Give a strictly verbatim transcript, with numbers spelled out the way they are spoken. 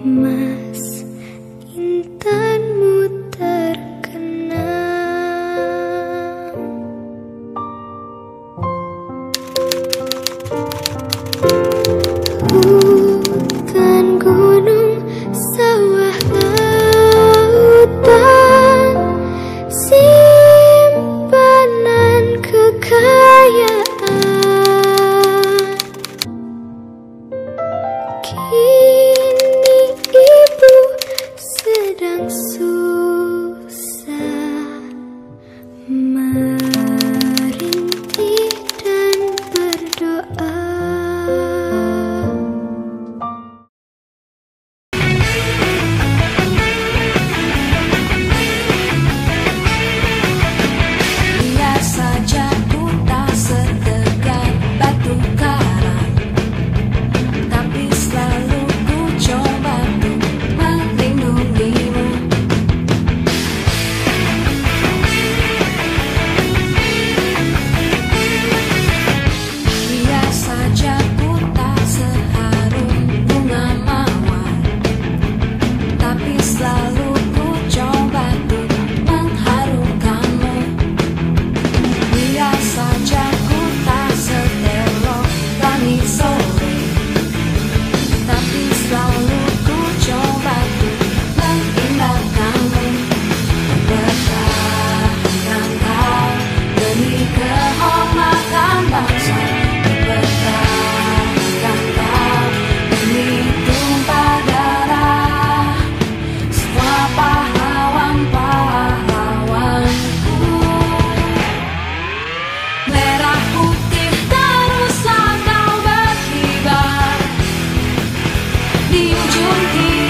Mas, intanmu terkenang. Hutan, gunung, sawah, lautan, simpanan kekayaan. Kini ibu sedang susah merintih dan berdoa. Lihat saja ku tak setegar batu karang, tapi selalu ku coba untuk melindungimu. Lihat saja ku tak seharum bunga mawar, tapi selalu ku coba untuk mengharumkanmu. Lihat saja ku tak seelok langit sore, tapi selalu ku coba untuk mengindahkanmu. Bertahankan kau demi kehormatan bangsa. Bertahankan kau demi tumpah darah semua pahlawan-pahlawanku. Merah putih teruslah kau berkibar di ujung